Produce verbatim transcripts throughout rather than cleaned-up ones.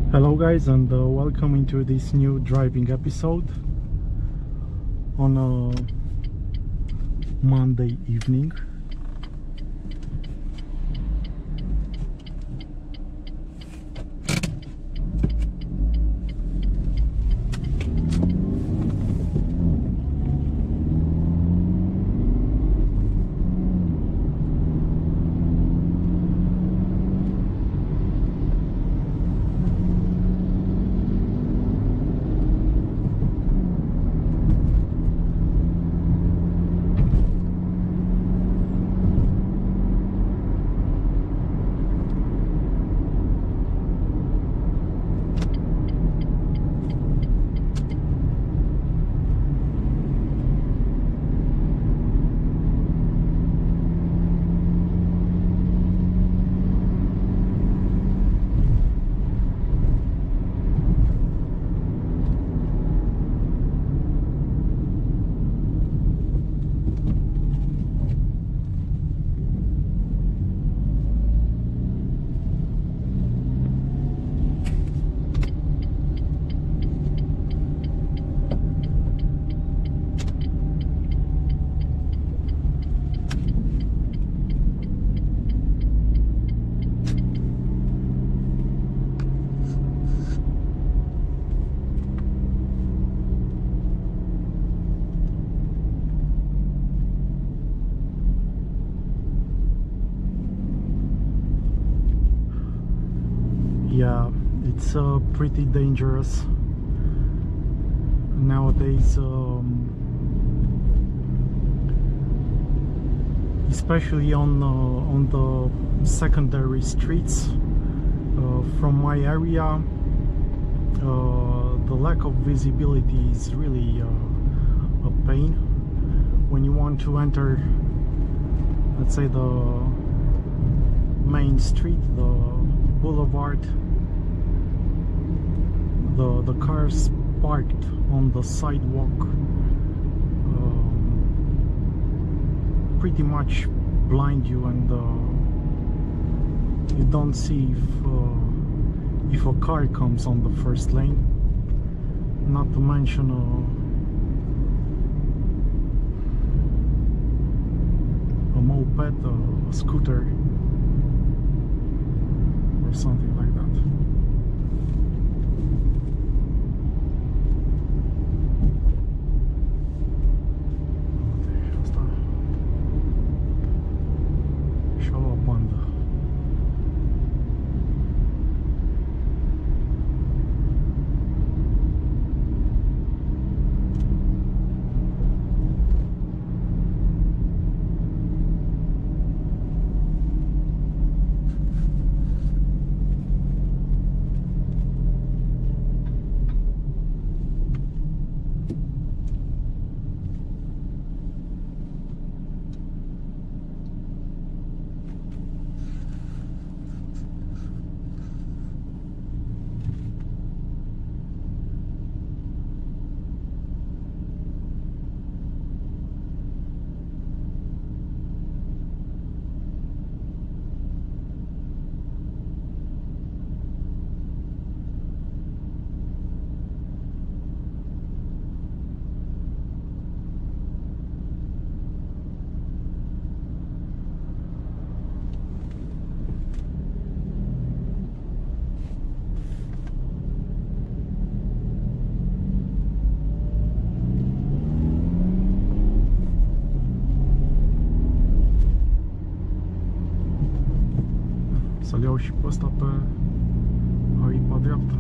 Hello guys, and uh, welcome into this new driving episode on a Monday evening. Yeah, it's uh, pretty dangerous nowadays, um, especially on uh, on the secondary streets. Uh, from my area, uh, the lack of visibility is really uh, a pain. When you want to enter, let's say, the main street, the boulevard, the the cars parked on the sidewalk um, pretty much blind you, and uh, you don't see if uh, if a car comes on the first lane, not to mention a, a moped, a, a scooter, or something like that. Asta și-a luat bandă. Să-l iau și pe ăsta pe aripa dreaptă.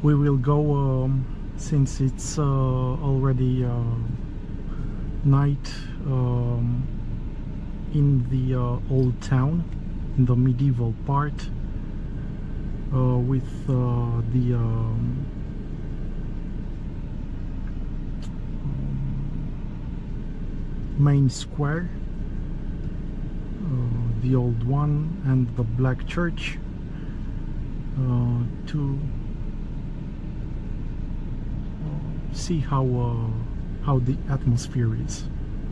we will go um, since it's uh, already uh, night um, in the uh, old town, in the medieval part, uh, with uh, the um, main square, uh, the old one, and the black church, uh, to uh, see how uh, how the atmosphere is.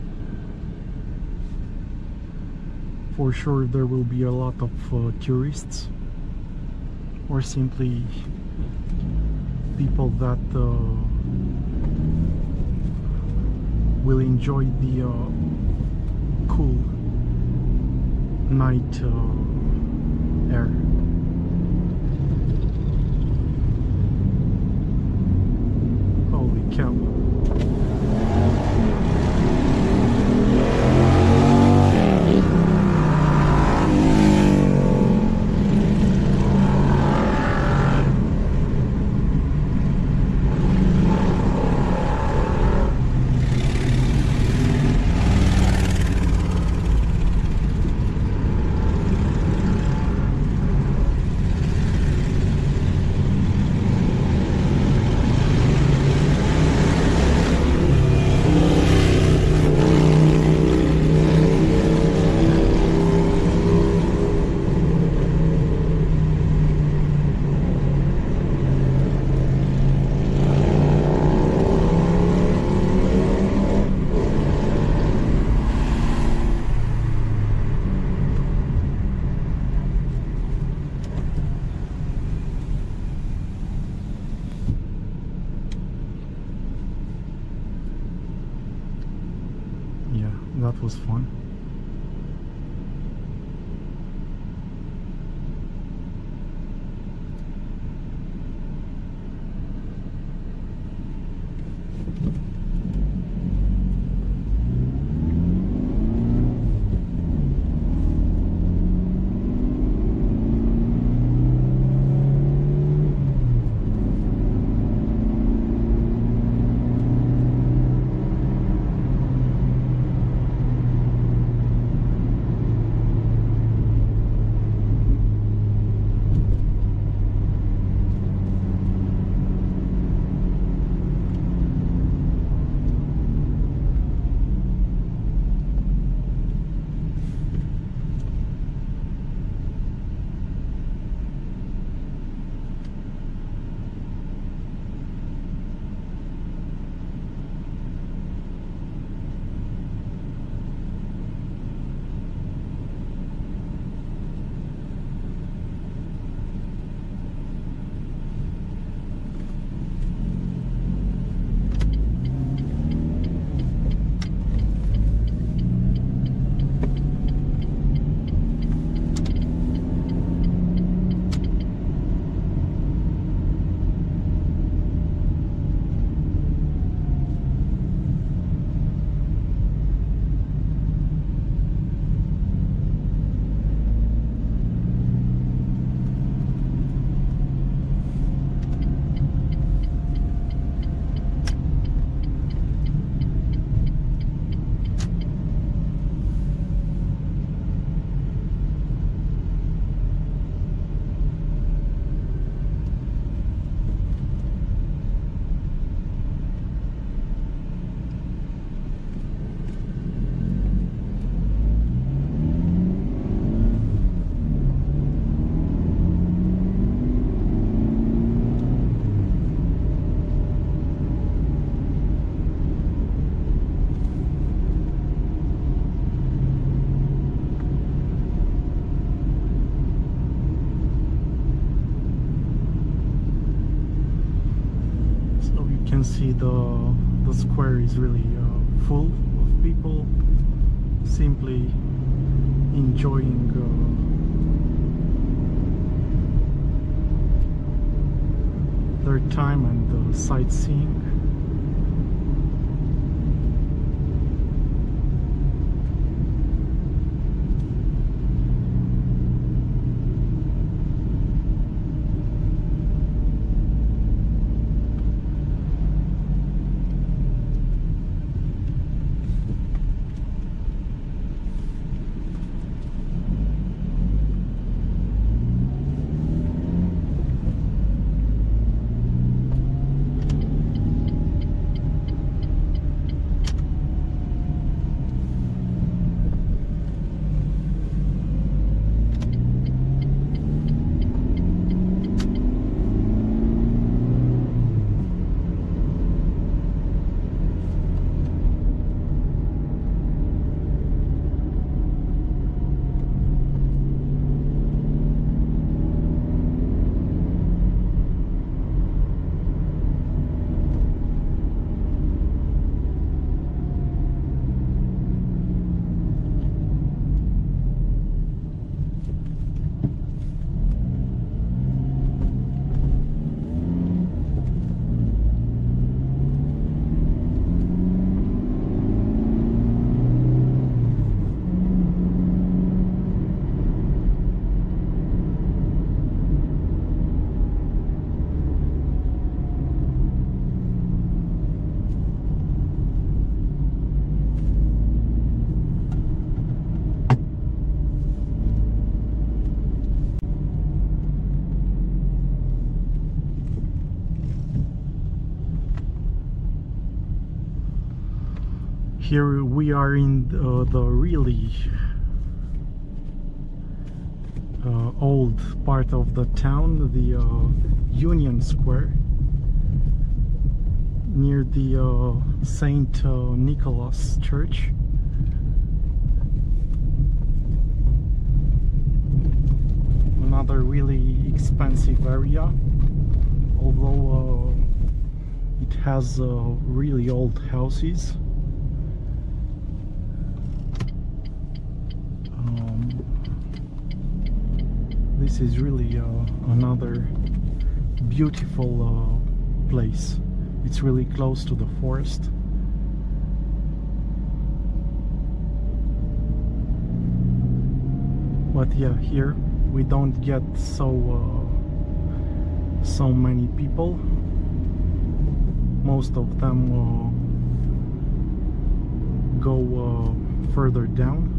For sure there will be a lot of uh, tourists, or simply people that uh, will enjoy the uh, cool night uh, air. Holy cow. That was fun. See the the square is really uh, full of people simply enjoying uh, their time and uh, sightseeing. Here we are in the, the really uh, old part of the town, the uh, Union Square, near the uh, Saint uh, Nicholas Church. Another really expensive area, although uh, it has uh, really old houses. Um, this is really uh, another beautiful uh, place. It's really close to the forest. But yeah, here we don't get so uh, so many people. Most of them uh, go uh, further down.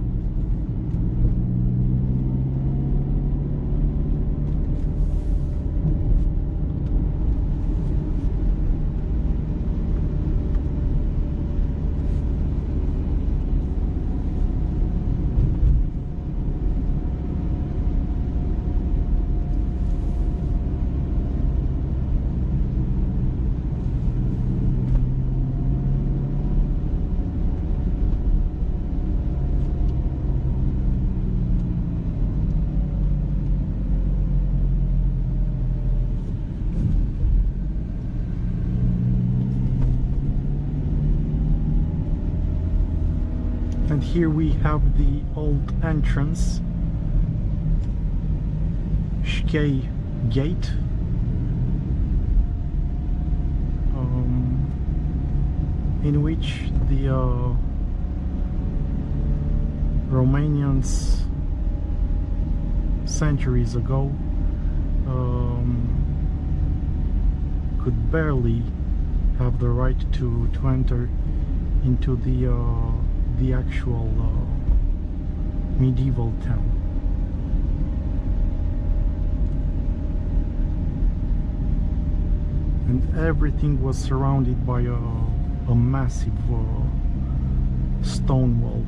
And here we have the old entrance, Szkej Gate, um, in which the uh, Romanians centuries ago um, could barely have the right to, to enter into the uh, the actual uh, medieval town. And everything was surrounded by a, a massive uh, stone wall.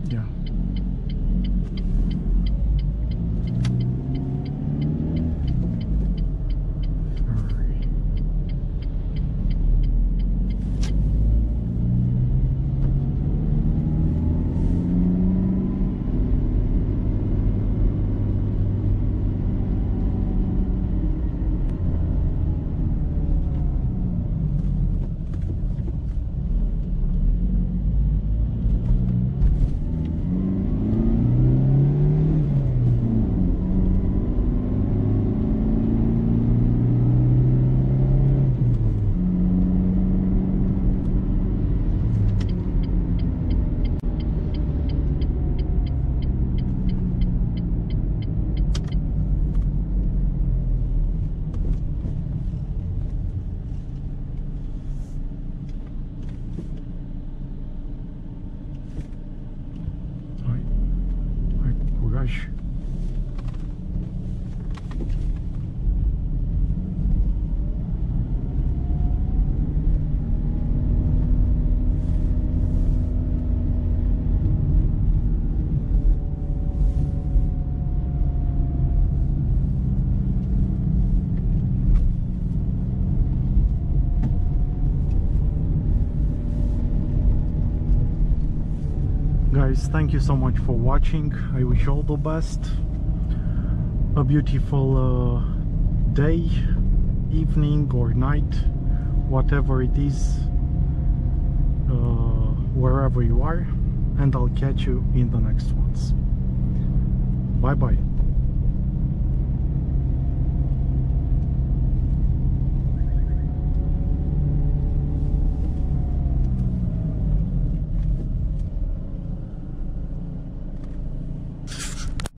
Yeah. Guys, thank you so much for watching. I wish you all the best. A beautiful uh, day, evening or night, whatever it is, uh, wherever you are, and I'll catch you in the next ones. Bye bye.